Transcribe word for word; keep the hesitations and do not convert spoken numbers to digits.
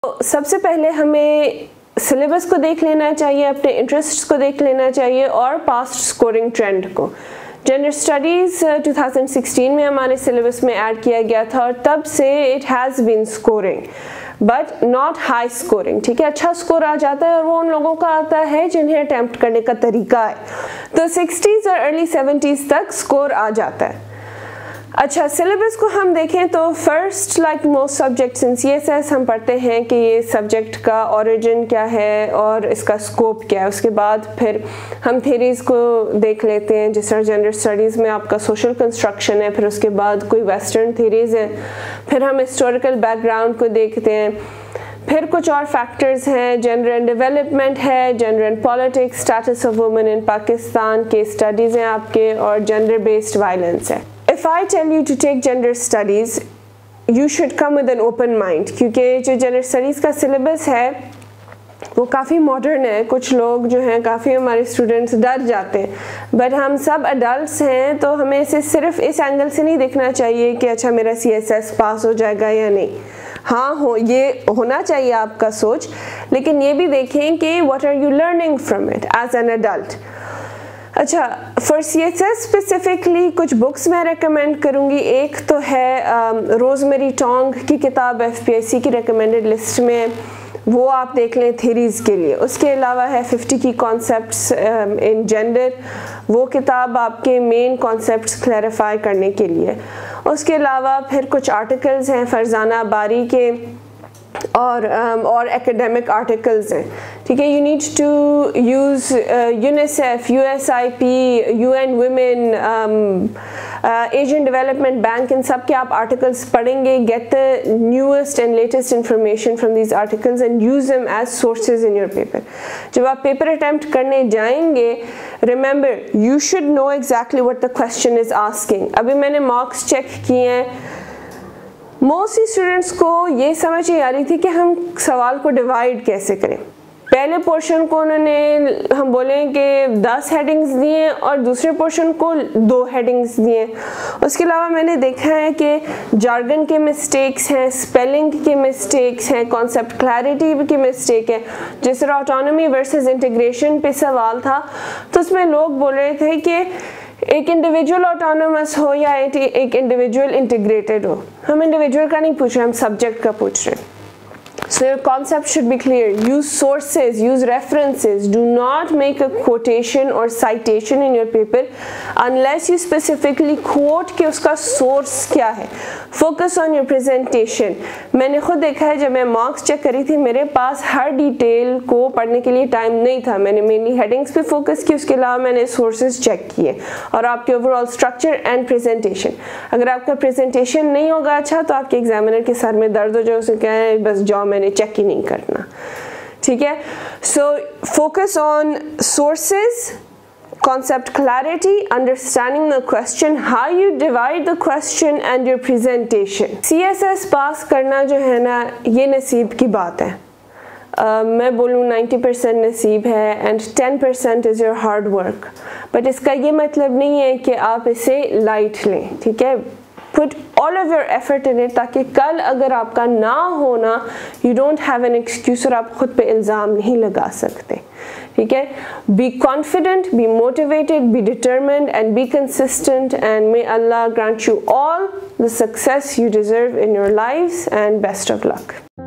سب سے پہلے ہمیں سلیبس کو دیکھ لینا چاہیے, اپنے انٹرسٹ کو دیکھ لینا چاہیے اور پاسٹ اسکورنگ ٹرینڈ کو. Gender studies two thousand sixteen میں ہمارے سلیبس میں ایڈ کیا گیا تھا اور تب سے it has been scoring but not high scoring. ٹھیک ہے, اچھا اسکور آ جاتا ہے اور وہ ان لوگوں کا آتا ہے جنہیں اٹیمپٹ کرنے کا طریقہ ہے. تو سکسٹیز اور ارلی سیونٹیز تک اسکور آ جاتا ہے. اچھا, سلیبس کو ہم دیکھیں تو first like most subjects in C S S ہم پڑھتے ہیں کہ یہ سبجیکٹ کا اوریجن کیا ہے اور اس کا اسکوپ کیا ہے. اس کے بعد پھر ہم تھیریز کو دیکھ لیتے ہیں, جس طرح جنڈر اسٹڈیز میں آپ کا سوشل کنسٹرکشن ہے, پھر اس کے بعد کوئی ویسٹرن تھیریز ہیں, پھر ہم ہسٹوریکل بیک گراؤنڈ کو دیکھتے ہیں, پھر کچھ اور فیکٹرز ہیں, جنڈر اینڈ ڈیولپمنٹ ہے, gender and politics, status of women in Pakistan کے اسٹڈیز ہیں آپ کے, اور جنڈر بیسڈ وائلنس ہے. If I tell you to take gender studies, you should come with an open mind, کیونکہ جو جنڈر اسٹڈیز کا سلیبس ہے وہ کافی ماڈرن ہے. کچھ لوگ جو ہیں, کافی ہمارے اسٹوڈنٹس ڈر جاتے ہیں, بٹ ہم سب اڈلٹس ہیں تو ہمیں اسے صرف اس اینگل سے نہیں دیکھنا چاہیے کہ اچھا میرا سی ایس ایس پاس ہو جائے گا یا نہیں. ہاں ہو یہ ہونا چاہیے آپ کا سوچ, لیکن یہ بھی دیکھیں کہ what are you learning from it as an adult. اچھا, for C S S specifically کچھ بکس میں ریکمینڈ کروں گی. ایک تو ہے روز میری ٹانگ کی کتاب, ایف پی ایس سی کی ریکمینڈڈ لسٹ میں, وہ آپ دیکھ لیں تھیریز کے لیے. اس کے علاوہ ہے ففٹی کی کانسیپٹس ان جینڈر, وہ کتاب آپ کے مین کانسیپٹس کلیریفائی کرنے کے لیے. اس کے علاوہ پھر کچھ آرٹیکلز ہیں فرزانہ باری کے اور اور ایکیڈیمک آرٹیکلز ہیں. ٹھیک ہے, you need to use UNICEF, U S I P, U N women, Asian development bank, ان سب کے آپ آرٹیکلس پڑھیں گے. Get the newest and latest information from these articles and use them as sources in your paper. جب آپ paper attempt کرنے جائیں گے, remember you should know exactly what the question is asking. ابھی میں نے مارکس چیک کیے ہیں, موسٹ اسٹوڈنٹس کو یہ سمجھ نہیں آ رہی تھی کہ ہم سوال کو ڈیوائڈ کیسے کریں. پہلے پورشن کو انہوں نے ہم بولیں کہ دس ہیڈنگز دیے اور دوسرے پورشن کو دو ہیڈنگز دیے. اس کے علاوہ میں نے دیکھا ہے کہ جارگن کے مسٹیکس ہیں, اسپیلنگ کے مسٹیکس ہیں, کانسیپٹ کلیئرٹی کی مسٹیک ہے. جس طرح آٹونومی ورسز انٹیگریشن پہ سوال تھا تو اس میں لوگ بول رہے تھے کہ ایک انڈیویجول آٹونومس ہو یا ایک انڈیویجول انٹیگریٹڈ ہو. ہم انڈیویجول کا نہیں پوچھ رہے, ہم سبجیکٹ کا پوچھ رہے ہیں. So your concept should be clear. Use sources, use references. Do not make a quotation or citation in your paper unless you specifically quote کہ اس کا source کیا ہے. Focus on your presentation. میں نے خود دیکھا ہے جب میں marks check کری تھی, میرے پاس ہر ڈیٹیل کو پڑھنے کے لیے ٹائم نہیں تھا. میں نے mainly headings پہ focus کی, اس کے علاوہ میں نے sources check کیے اور آپ کے overall structure and presentation. اگر آپ کا presentation نہیں ہوگا اچھا تو آپ کے ایگزامینر کے سر میں درد ہو جائے, اسے کہیں بس جاؤ میں نے چیک ہی نہیں کرنا. ٹھیک ہے, so focus on sources, concept clarity, understanding the question, how you divide the question and your presentation. C S S pass کرنا جو ہے نا, یہ نصیب کی بات ہے. Uh, میں بولوں نائنٹی پرسینٹ نصیب ہے and ten percent is your hard work. But اس کا یہ مطلب نہیں ہے کہ آپ اسے لائٹ لیں. ٹھیک ہے, put all of your effort in it تاکہ کل اگر آپ کا نہ ہونا you don't have an excuse اور آپ خود پہ الزام نہیں لگا سکتے. ٹھیک ہے, be confident, be motivated, be determined and be consistent, and may Allah grant you all the success you deserve in your lives, and best of luck.